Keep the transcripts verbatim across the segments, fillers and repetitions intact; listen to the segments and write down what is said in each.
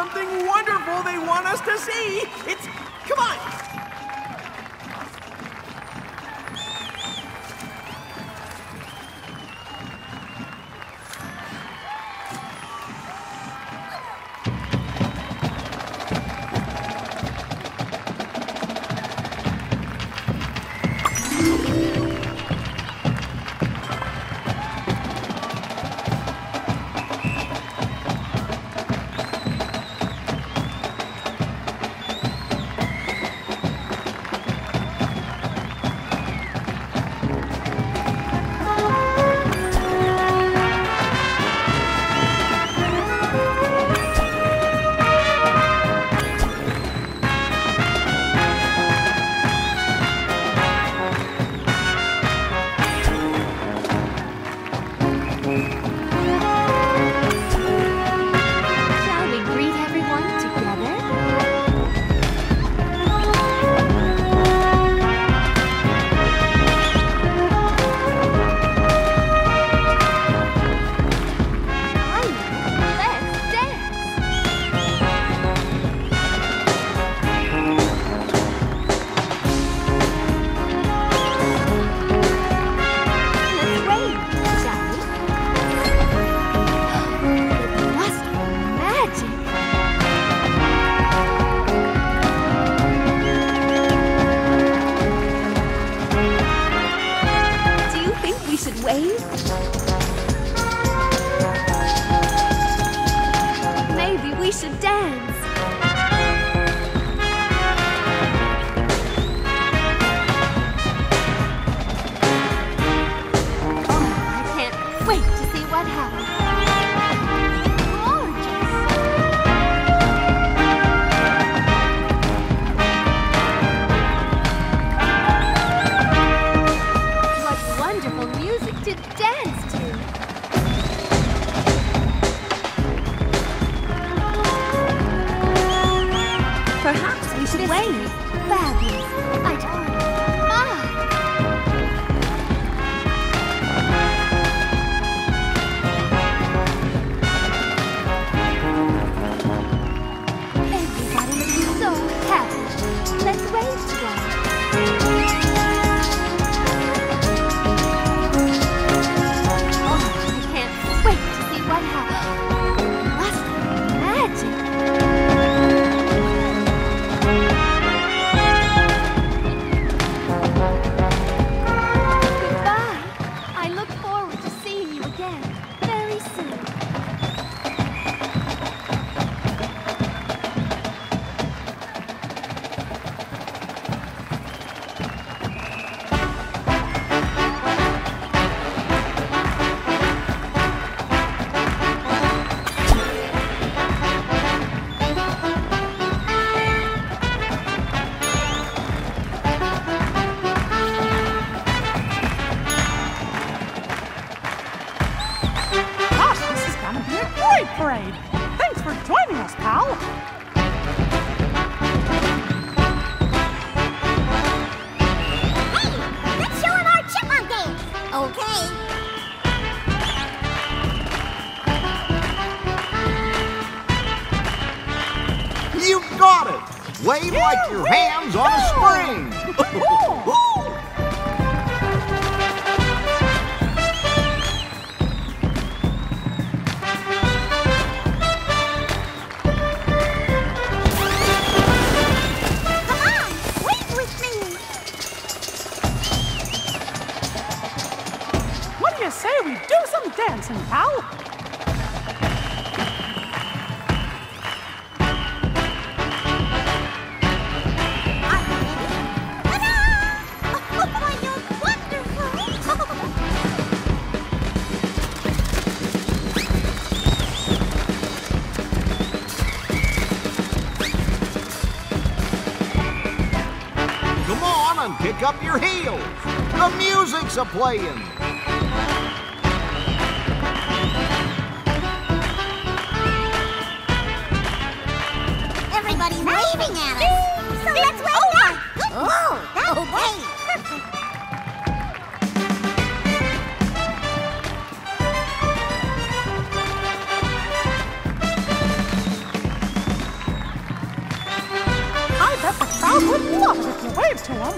something wonderful they want us to see. It's... Come on. Wave like your hands on a spring. Come on, wave with me. What do you say we do some dancing, pal? Pick up your heels. The music's a-playing. Everybody's waving at us. So let's wave back. Oh, that's okay. Perfect. But if you wave to them,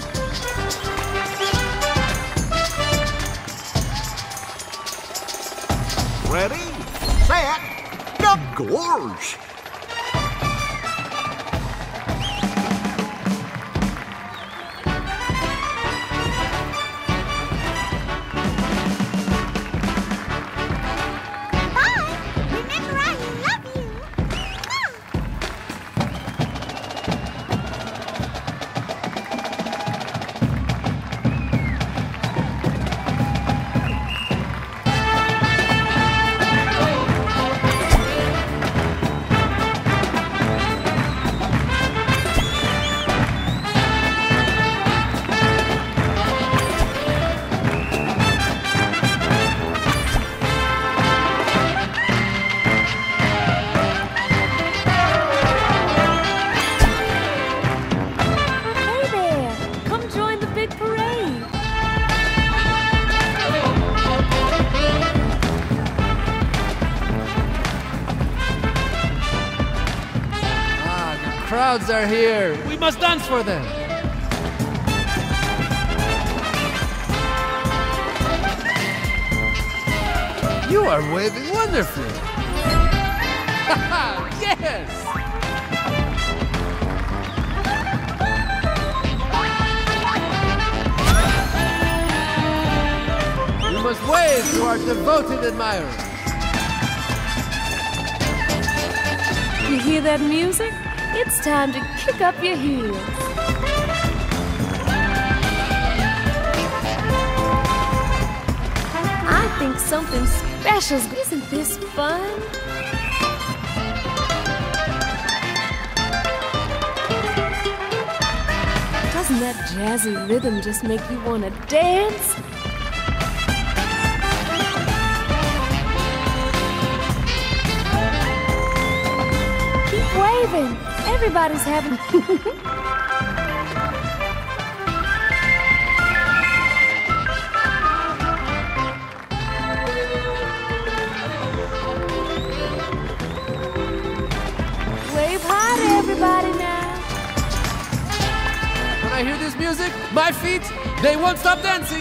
Ready, set, gorge. Crowds are here. We must dance for them. You are waving wonderfully. Yes! You must wave to our devoted admirers. You hear that music? It's time to kick up your heels. I think something special's... Isn't this fun? Doesn't that jazzy rhythm just make you want to dance? Keep waving. Everybody's having... Wave high to everybody now. When I hear this music, my feet, they won't stop dancing.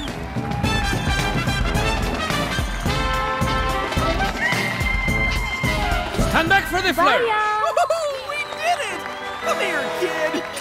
Stand back for the flare. Bye, y'all. We did it! Come here, kid.